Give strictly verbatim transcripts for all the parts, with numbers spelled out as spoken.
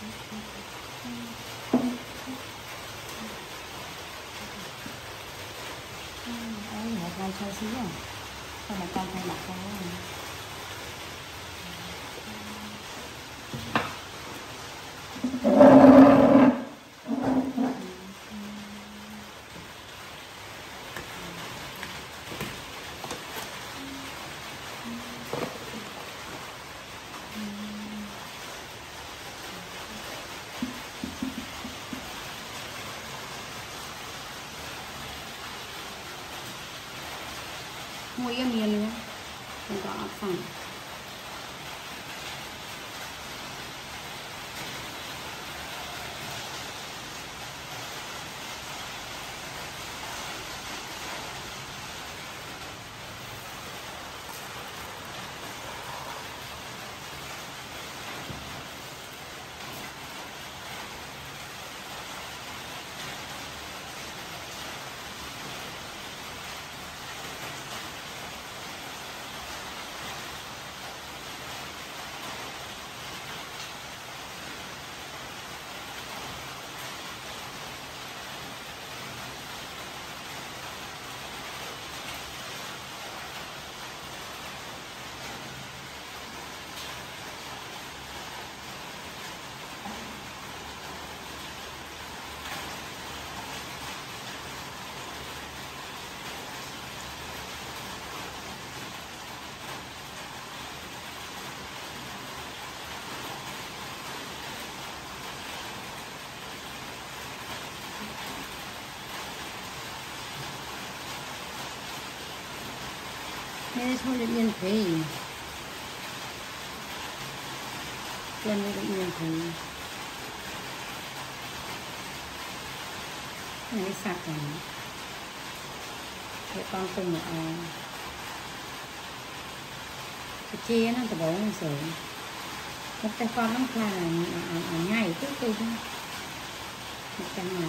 một vài chơi xíu à, sao mà con thay mặt con đó. Mua yên miền luôn, không có áp phẳng. Thế thôi được yên thế. Lần này được yên thế. Này sạc rồi. Thế con cùng một à. Cái chia nó từ bố mình sửa. Một cái con nó là nhảy tức tư thôi. Một cái nhà.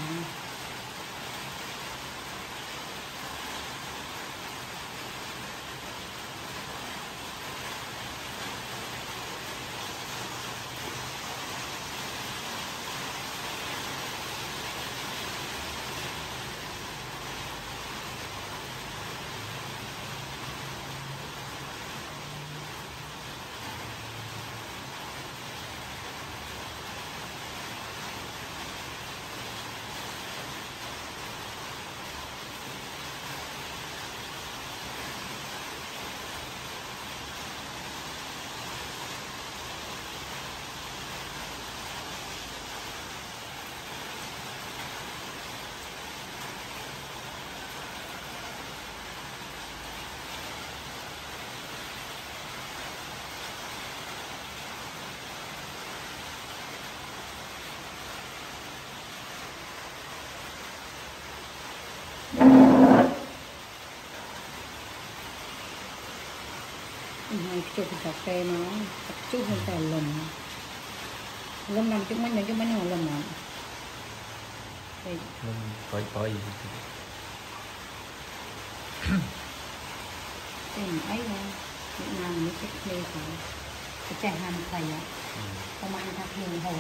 Hai chục cà phê nó chút hơn cả lần lần năm chút mấy nữa chút mấy nữa lần nào mình coi coi gì tìm ấy thôi Việt Nam mới thích phê phải cái chai hàm thầy á không ăn thật nhiều hồ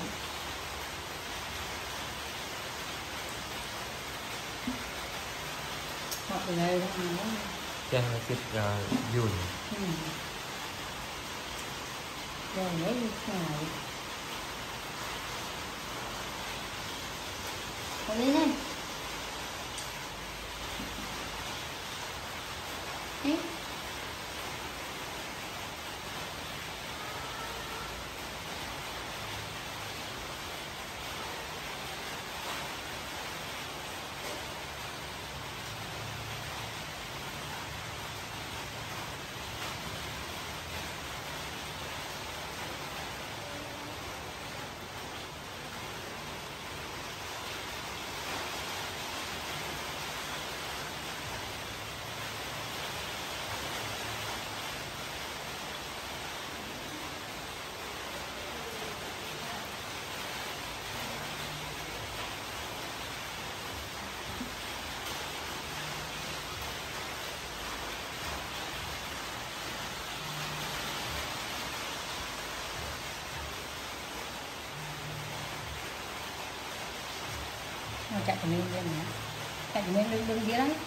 hoặc là đây đó ăn đó chai thịt dùi rồi lấy đi xài còn đi này Ê. chạy của mình lên nhé, chạy của mình đừng đừng biết đấy.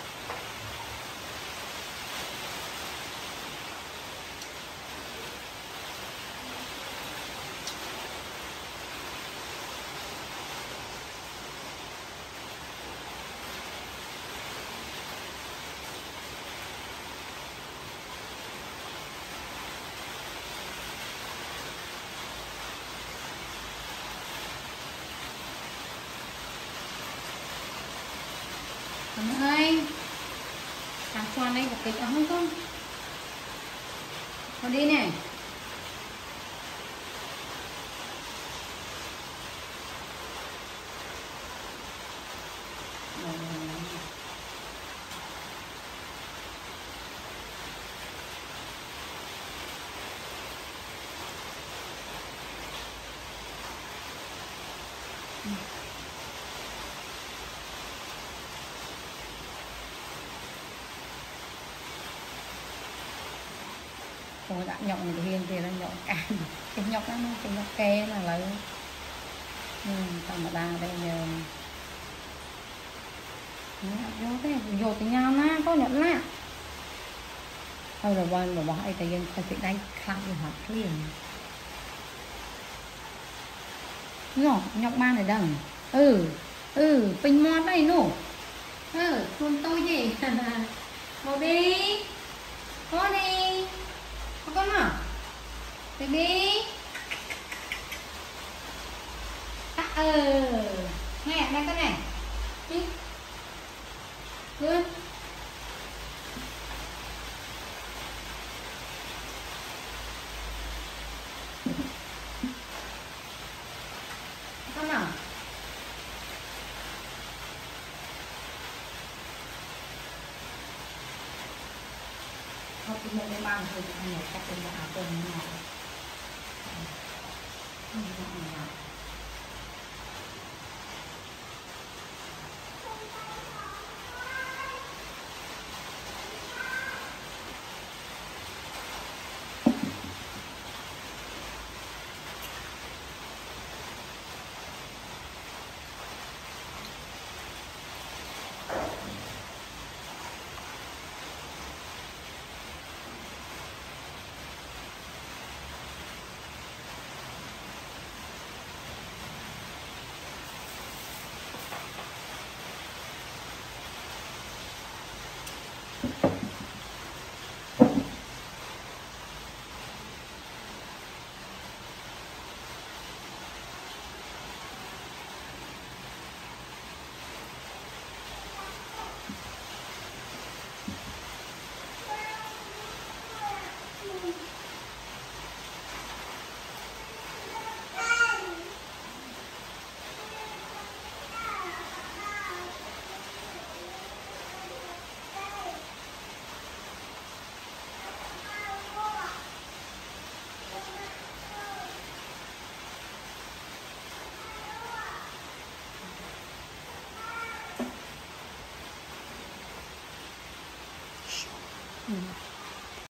Anh ơi, thằng con này có kịch không không? Con đi này. Ôi đã nhậu này hiền thì nó nhậu cả cái nhóc đó, cái nhóc ke là lớn. Ừ, tao mà đa đây giờ vô cái vô từ nhau na có nhận lá thôi rồi bọn rồi bọn ấy tại dân phải đánh khăn để học liền nhóc nhóc ba này đằng ừ ừ bình mòn đây nổ ừ luôn tôi gì một đi có đi có con nào baby à, ừ nghe đây cái này đi luôn con nào học một cái bàn thôi anh này chắc cũng đã quên nào